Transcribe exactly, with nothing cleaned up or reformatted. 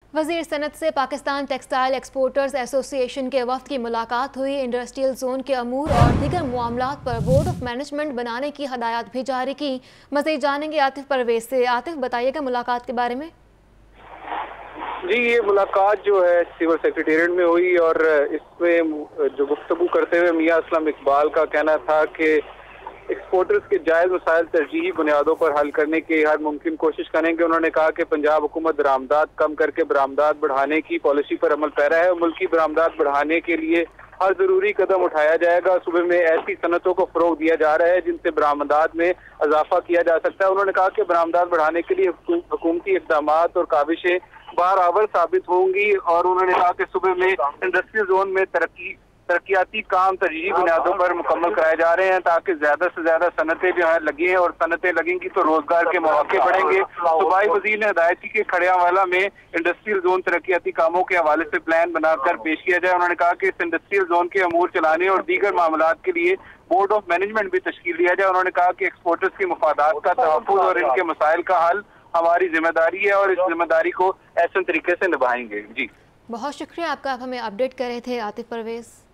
वज़ीर सनत से Pakistan textile exporters association के वफ़द की मुलाकात हुई। इंडस्ट्रियल जोन के अमूर और दीगर मामलात पर बोर्ड ऑफ मैनेजमेंट बनाने की हदायत भी जारी की। मज़ीद जानेंगे आतिफ परवेज से। आतिफ, बताइएगा मुलाकात के बारे में। जी, ये मुलाकात जो है सिविल सेक्रेटेरिएट में हुई और इसमें जो गुफ्तगू करते हुए मियां असलम इकबाल का कहना था कि एक्सपोर्टर्स के जायज़ मसाइल तरजीही बुनियादों पर हल करने की हर मुमकिन कोशिश करेंगे। उन्होंने कहा कि पंजाब हुकूमत बरामदात कम करके बरामदात बढ़ाने की पॉलिसी पर अमल पैरा है और मुल्की बरामदात बढ़ाने के लिए हर जरूरी कदम उठाया जाएगा। सूबे में ऐसी सनतों को फरोग दिया जा रहा है जिनसे बरामदात में इजाफा किया जा सकता है। उन्होंने कहा कि बरामदात बढ़ाने के लिए हुकूमती इक़दाम और काविशें बारआवर साबित होंगी और उन्होंने कहा कि सूबे में इंडस्ट्रियल जोन में तरक्की तरक्याती काम तरजीही बुनियादों पर मुकम्मल कराए जा रहे हैं ताकि ज्यादा से ज्यादा सनतें जो है लगी हैं और सनतें लगेंगी तो रोजगार के मौके बढ़ेंगे। सूबाई वजीर ने हदायत की कि खड़ियावाला में इंडस्ट्रियल जोन तरक्याती कामों के हवाले से प्लान बनाकर पेश किया जाए। उन्होंने कहा कि इस इंडस्ट्रियल जोन के अमूर चलाने और दीगर मामलात के लिए बोर्ड ऑफ मैनेजमेंट भी तश्कील दिया जाए। उन्होंने कहा कि एक्सपोर्टर्स के मफादात का तहफ़्फ़ुज़ और इनके मसाइल का हल हमारी जिम्मेदारी है और इस जिम्मेदारी को ऐसे तरीके से निभाएंगे। जी, बहुत शुक्रिया आपका, आप हमें अपडेट कर रहे थे आतिफ परवेज।